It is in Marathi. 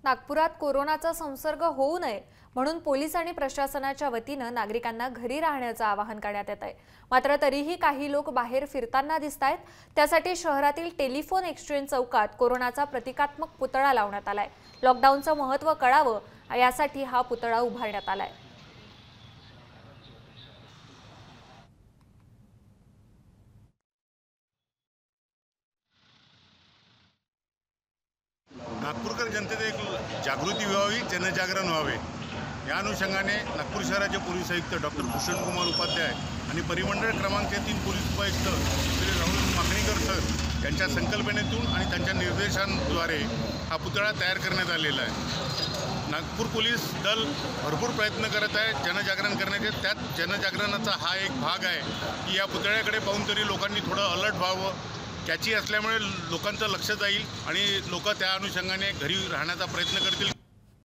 नागपुरात कोरोनाचा संसर्ग होऊ नये म्हणून पोलीस आणि प्रशासनाच्या वतीनं नागरिकांना घरी राहण्याचं आवाहन करण्यात येत आहे। मात्र तरीही काही लोक बाहेर फिरताना दिसतायत। त्यासाठी शहरातील टेलिफोन एक्सचेंज चौकात कोरोनाचा प्रतिकात्मक पुतळा लावण्यात आलाय। लॉकडाऊनचं महत्त्व कळावं यासाठी हा पुतळा उभारण्यात आलाय। नागपूरकर जनतेत एक जागृती व्हावी, जनजागरण व्हावे या अनुषंगाने नागपूर शहराचे पोलीस आयुक्त डॉक्टर भूषण कुमार उपाध्याय आणि परिमंडळ क्रमांक 3 पोलीस उपायुक्त श्री राहुल माखणीकर सर यांच्या संकल्पनेतून आणि त्यांच्या निर्देशांद्वारे हा पुतळा तयार करण्यात आलेला आहे। नागपूर पोलीस दल भरपूर प्रयत्न करत आहे जनजागरण करण्याचे। त्यात जनजागरणाचा हा एक भाग आहे की या पुतळ्याकडे पाहून तरी लोकांनी थोडं अलर्ट व्हावं। कॅची असल्यामुळे लोकांचं लक्ष जाईल आणि लोक त्या अनुषंगाने घरी राहण्याचा प्रयत्न करतील।